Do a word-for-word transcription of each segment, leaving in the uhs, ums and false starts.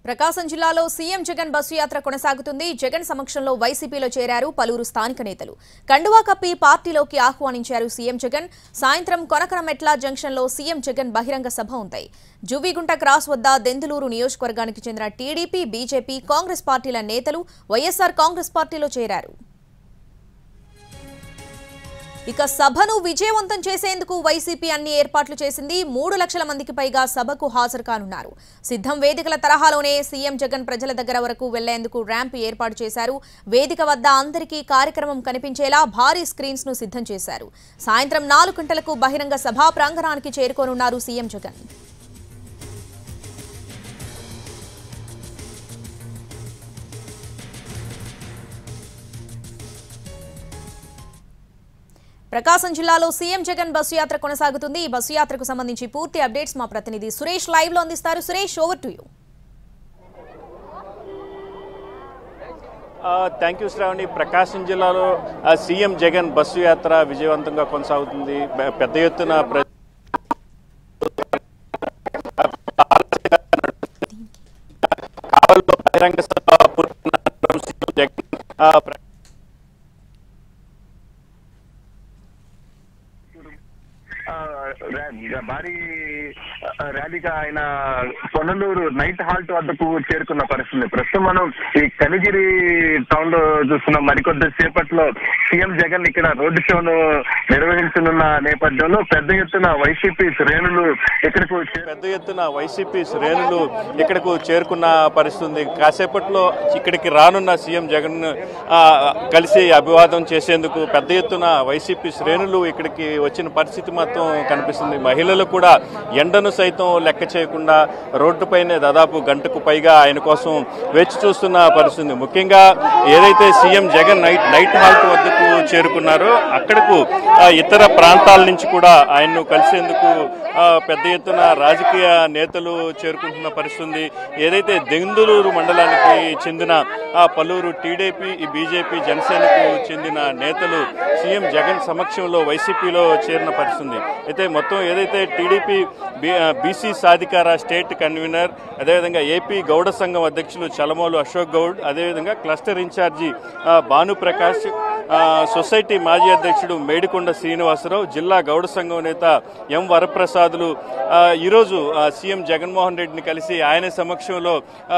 ప్రకాశం జిల్లాలో CM Jagan bus యాత్ర కొనసాగుతుంది. జగన్ సమక్షంలో వైసీపీలో చేరారు పలువురు స్థానిక నేతలు. కండువా కప్పి పార్టీలోకి ఆహ్వానించారు సీఎం జగన్. సాయంత్రం కొనకనమెట్ల జంక్షన్లో సీఎం జగన్ బహిరంగ సభ ఉంటాయి. జువ్విగుంట క్రాస్ వద్ద దెందులూరు నియోజకవర్గానికి చెందిన టీడీపీ, బీజేపీ, కాంగ్రెస్ పార్టీల నేతలు వైఎస్ఆర్ కాంగ్రెస్ పార్టీలో చేరారు. ఇక సభను విజయవంతం చేసేందుకు వైసీపీ అన్ని ఏర్పాట్లు చేసింది. మూడు లక్షల మందికి పైగా సభకు హాజరు కానున్నారు. సిద్ధం వేదికల తరహాలోనే సీఎం జగన్ ప్రజల దగ్గర వరకు వెళ్లేందుకు ర్యాంప్ ఏర్పాటు చేశారు. వేదిక వద్ద అందరికీ కార్యక్రమం కనిపించేలా భారీ స్క్రీన్స్ ను సిద్ధం చేశారు. సాయంత్రం నాలుగు గంటలకు బహిరంగ సభా ప్రాంగణానికి చేరుకోనున్నారు సీఎం జగన్. ప్రకాశం జిల్లాలో సీఎం జగన్ బస్సు యాత్ర కొనసాగుతుంది. ఈ బస్సు యాత్రకు సంబంధించి పూర్తి అప్డేట్స్ మా ప్రతినిధి సురేష్ లైవ్ లో అందిస్తారు. Suresh, over to you. Thank you Sravani. Prakasam జిల్లాలో సీఎం జగన్ బస్సు యాత్ర విజయవంతంగా కొనసాగుతుంది. పెద్ద ఎత్తున బహిరంగ సభ జగన్ భారీ ర్యాలీగా ఆయన పొన్నలూరు నైట్ హాల్ట్ వద్దకు చేరుకున్న పరిస్థితి. ప్రస్తుతం మనం ఈ కనిగిరి టౌన్ లో చూస్తున్నాం. మరికొద్ది సేపట్లో సీఎం జగన్ ఇక్కడ రోడ్డు షోను నిర్వహించనున్న నేపథ్యంలో పెద్ద ఎత్తున వైసీపీ శ్రేణులు ఇక్కడకు పెద్ద ఎత్తున వైసీపీ శ్రేణులు ఇక్కడకు చేరుకున్న పరిస్థితి. కాసేపట్లో ఇక్కడికి రానున్న సీఎం జగన్ కలిసి అభివాదం చేసేందుకు పెద్ద ఎత్తున వైసీపీ శ్రేణులు ఇక్కడికి వచ్చిన పరిస్థితి మొత్తం కనిపిస్తుంది. మహిళలు కూడా ఎండను సైతం లెక్క చేయకుండా రోడ్డుపైనే దాదాపు గంటకు పైగా ఆయన కోసం వేచి చూస్తున్న పరిస్థితి. ముఖ్యంగా ఏదైతే CM Jagan night night halt వద్దకు చేరుకున్నారో అక్కడకు ఇతర ప్రాంతాల నుంచి కూడా ఆయన్ను కలిసేందుకు పెద్ద ఎత్తున రాజకీయ నేతలు చేరుకుంటున్న పరిస్థితి. ఏదైతే దెందులూరు మండలానికి చెందిన పలువురు టీడీపీ, బీజేపీ, జనసేనకు చెందిన నేతలు సీఎం జగన్ సమక్షంలో వైసీపీలో చేరిన పరిస్థితి. అయితే మొత్తం ఏదైతే టీడీపీ బీసీ సాధికార స్టేట్ కన్వీనర్, అదేవిధంగా ఏపీ గౌడ సంఘం అధ్యక్షులు చలమోలు అశోక్ గౌడ్, అదేవిధంగా క్లస్టర్ ఇన్ఛార్జి భానుప్రకాష్, సొసైటీ మాజీ అధ్యక్షుడు మేడికొండ శ్రీనివాసరావు, జిల్లా గౌడ సంఘం నేత ఎం వరప్రసాదులు ఈరోజు సీఎం జగన్మోహన్ రెడ్డిని కలిసి ఆయన సమక్షంలో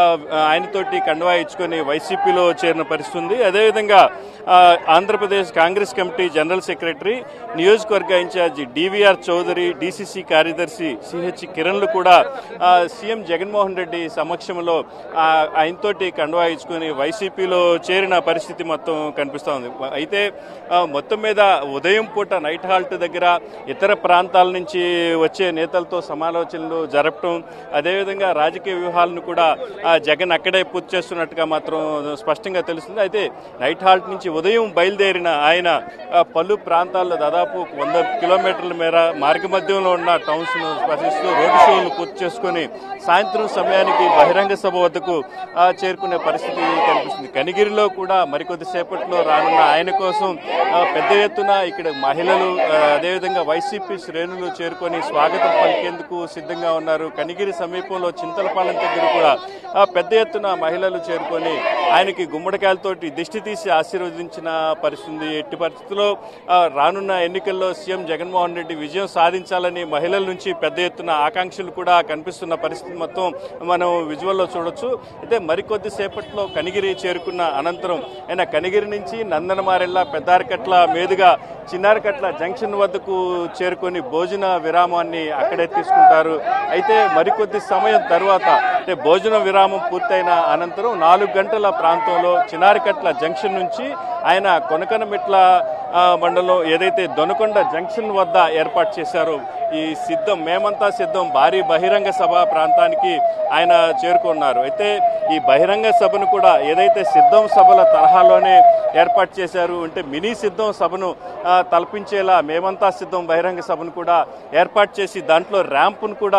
ఆయనతోటి కండువా ఇచ్చుకొని వైసీపీలో చేరిన పరిస్థితి. అదేవిధంగా Andhra Pradesh Congress committee general secretary, నియోజకవర్గ ఇన్ఛార్జి డివిఆర్ చౌదరి, డీసీసీ కార్యదర్శి సిహెచ్ కిరణ్లు కూడా సీఎం జగన్మోహన్ రెడ్డి సమక్షంలో ఆయనతోటి కండువా ఇచ్చుకొని వైసీపీలో చేరిన పరిస్థితి మొత్తం కనిపిస్తూ ఉంది. అయితే మొత్తం మీద ఉదయం పూట నైట్ హాల్ట్ దగ్గర ఇతర ప్రాంతాల నుంచి వచ్చే నేతలతో సమాలోచనలు జరపడం, అదేవిధంగా రాజకీయ వ్యూహాలను కూడా జగన్ అక్కడే పూర్తి చేస్తున్నట్టుగా మాత్రం స్పష్టంగా తెలుస్తుంది. అయితే నైట్ హాల్ట్ నుంచి ఉదయం బయలుదేరిన ఆయన పలు ప్రాంతాల్లో దాదాపు వంద కిలోమీటర్ల మేర మార్గ మధ్యంలో ఉన్న టౌన్స్ ను స్పర్శిస్తూ రోడ్డు షోలు పూర్తి చేసుకుని సాయంత్రం సమయానికి బహిరంగ సభ వద్దకు చేరుకునే పరిస్థితి కనిపిస్తుంది. కనిగిరిలో కూడా మరికొద్ది సేపట్లో రానున్న ఆయన కోసం పెద్ద ఎత్తున ఇక్కడ మహిళలు, అదేవిధంగా వైసీపీ శ్రేణులు చేరుకొని స్వాగతం పలికేందుకు సిద్ధంగా ఉన్నారు. కనిగిరి సమీపంలో చింతలపాలెం దగ్గర కూడా పెద్ద ఎత్తున మహిళలు చేరుకొని ఆయనకి గుమ్మడికాయలతోటి దిష్టి తీసి ఆశీర్వదించిన పరిస్థితి. ఎట్టి పరిస్థితుల్లో రానున్న ఎన్నికల్లో సీఎం జగన్మోహన్ రెడ్డి విజయం సాధించాలని మహిళల నుంచి పెద్ద ఎత్తున ఆకాంక్షలు కూడా కనిపిస్తున్న పరిస్థితి మొత్తం మనం విజువల్లో చూడొచ్చు. అయితే మరికొద్ది సేపట్లో కనిగిరి చేరుకున్న అనంతరం ఆయన కనిగిరి నుంచి నందనమారెల్ల, పెద్దారకట్ల మీదుగా చిన్నారకట్ల జంక్షన్ వద్దకు చేరుకొని భోజన విరామాన్ని అక్కడే తీసుకుంటారు. అయితే మరికొద్ది సమయం తర్వాత అంటే భోజన విరామం పూర్తయిన అనంతరం నాలుగు గంటల ప్రాంతంలో చిన్నారకట్ల జంక్షన్ నుంచి ఆయన కొనకనమెట్ల మండలం ఏదైతే దొనకొండ జంక్షన్ వద్ద ఏర్పాటు చేశారో ఈ సిద్ధం మేమంతా సిద్ధం భారీ బహిరంగ సభ ప్రాంతానికి ఆయన చేరుకున్నారు. అయితే ఈ బహిరంగ సభను కూడా ఏదైతే సిద్ధం సభల తరహాలోనే ఏర్పాటు చేశారు, అంటే మినీ సిద్ధం సభను తలపించేలా మేమంతా సిద్ధం బహిరంగ సభను కూడా ఏర్పాటు చేసి దాంట్లో ర్యాంపును కూడా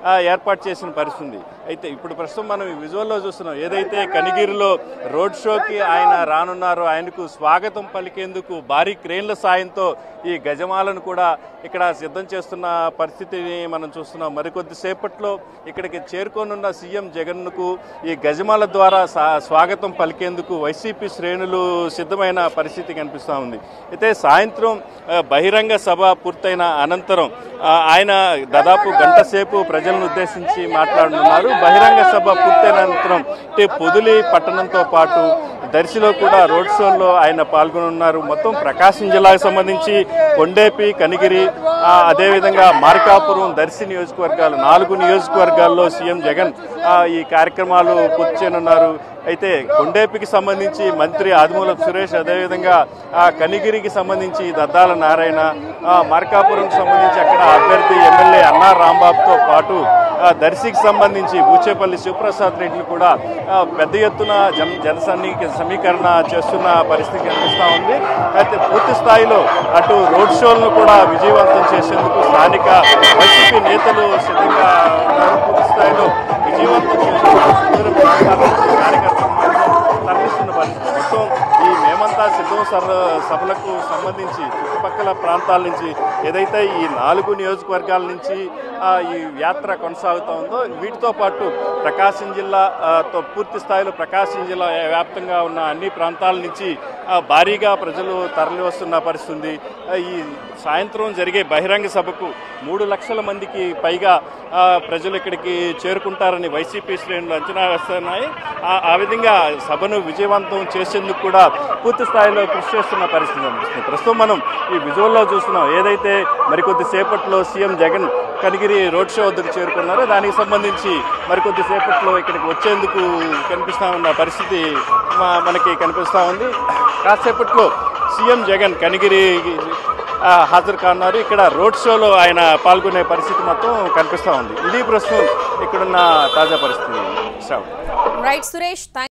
ఏర్పాటు చేసిన పరిస్థితి. అయితే ఇప్పుడు ప్రస్తుతం మనం ఈ విజువల్లో చూస్తున్నాం, ఏదైతే కనిగిరిలో రోడ్ షోకి ఆయన రానున్నారో ఆయనకు స్వాగతం పలికేందుకు భారీ క్రేన్ల సాయంతో ఈ గజమాలను కూడా ఇక్కడ సిద్ధం చేస్తున్న పరిస్థితిని మనం చూస్తున్నాం. మరికొద్ది సేపట్లో ఇక్కడికి చేరుకోనున్న సీఎం జగన్కు ఈ గజమాల ద్వారా స్వాగతం పలికేందుకు వైసీపీ శ్రేణులు సిద్ధమైన పరిస్థితి కనిపిస్తూ ఉంది. అయితే సాయంత్రం బహిరంగ సభ పూర్తయిన అనంతరం ఆయన దాదాపు గంట సేపు ప్రజలను ఉద్దేశించి మాట్లాడనున్నారు. బహిరంగ సభ పూర్తయిన అనంతరం అంటే పొదిలి పట్టణంతో పాటు దర్శిలో కూడా రోడ్ షోల్లో ఆయన పాల్గొనున్నారు. మొత్తం ప్రకాశం జిల్లాకు సంబంధించి కొండేపి, కనిగిరి, అదేవిధంగా మార్కాపురం, దర్శి నియోజకవర్గాలు నాలుగు నియోజకవర్గాల్లో సీఎం జగన్ ఈ కార్యక్రమాలు పూర్తి చేయనున్నారు. అయితే కొండేపికి సంబంధించి మంత్రి ఆదిమూలపు సురేష్, అదేవిధంగా కనిగిరికి సంబంధించి దద్దాల నారాయణ, మార్కాపురంకి సంబంధించి అక్కడ అభ్యర్థి ఎమ్మెల్యే అన్నా రాంబాబుతో పాటు దర్శికి సంబంధించి బూచేపల్లి శివప్రసాద్ రెడ్డిని కూడా పెద్ద ఎత్తున జన జనసన్నిక సమీకరణ చేస్తున్న పరిస్థితి కనిపిస్తూ ఉంది. అయితే పూర్తి స్థాయిలో అటు రోడ్ షోలను కూడా విజయవంతం చేసేందుకు స్థానిక వైసీపీ నేతలు సిద్ధంగా ఉన్నారు. పూర్తి స్థాయిలో విజయవంతం చేసేందుకు కార్యకర్తలు తరలిస్తున్న పరిస్థితి. మొత్తం ఈ మేమంతా సిద్ధం సభలకు సంబంధించి చుట్టుపక్కల ప్రాంతాల నుంచి ఏదైతే ఈ నాలుగు నియోజకవర్గాల నుంచి ఈ యాత్ర కొనసాగుతూ ఉందో వీటితో పాటు ప్రకాశం జిల్లాతో పూర్తి స్థాయిలో ప్రకాశం జిల్లా వ్యాప్తంగా ఉన్న అన్ని ప్రాంతాల నుంచి భారీగా ప్రజలు తరలి వస్తున్న పరిస్థితి. ఈ సాయంత్రం జరిగే బహిరంగ సభకు మూడు లక్షల మందికి పైగా ప్రజలు ఇక్కడికి చేరుకుంటారని వైసీపీ శ్రేణులు అంచనా వేస్తున్నాయి. ఆ విధంగా సభను విజయవంతం చేసేందుకు కూడా పూర్తి స్థాయిలో కృషి చేస్తున్న పరిస్థితి అనిపిస్తుంది. ప్రస్తుతం మనం ఈ విజువల్లో చూస్తున్నాం, ఏదైతే మరికొద్ది సేపట్లో CM Jagan Kanigiri road show వద్దకు చేరుకున్నారో దానికి సంబంధించి మరికొద్ది సేపట్లో ఇక్కడికి వచ్చేందుకు కనిపిస్తూ ఉన్న పరిస్థితి మనకి కనిపిస్తూ ఉంది. కాసేపట్లో సీఎం జగన్ కనిగిరి హాజరు కానున్నారు. ఇక్కడ రోడ్ షోలో ఆయన పాల్గొనే పరిస్థితి మొత్తం కనిపిస్తూ ఉంది. ఇది ప్రస్తుతం ఇక్కడున్న తాజా పరిస్థితి. రైట్ సురేష్.